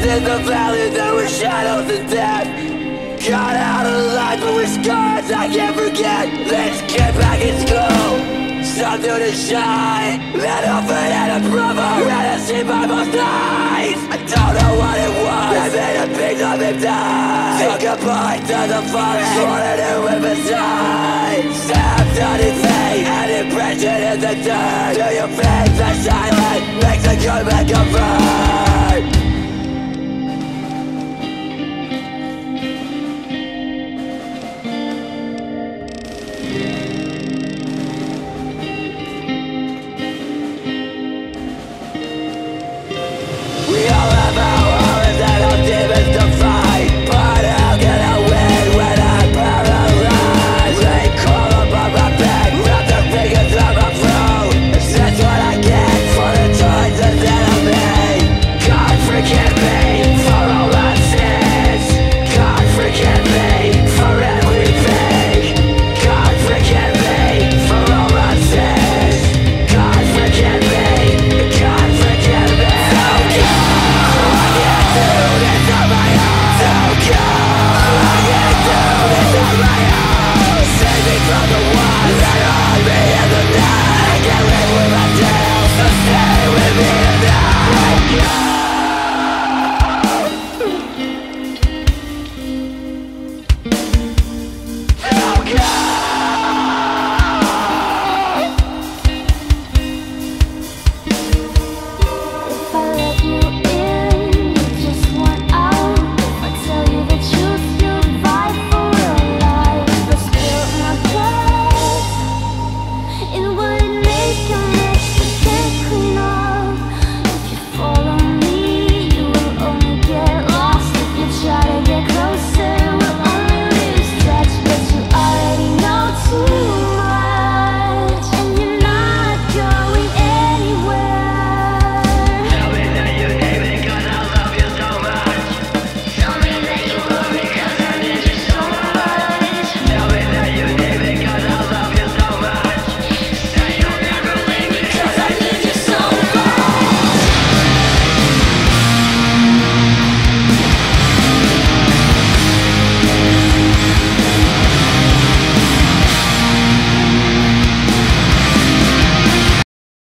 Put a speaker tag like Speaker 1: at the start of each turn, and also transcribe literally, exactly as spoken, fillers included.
Speaker 1: in the valley, there were shadows and death. Got out alive, but with scars I can't forget. Let's get back in school, something to shine. Let offered and a brother, and I see by most eyes. I don't know what it was, I made a piece of him die. Took a bite to the forest, wanted to live inside. Stabbed on his face, an impression in the dirt. To your face, the silence makes a good man come first.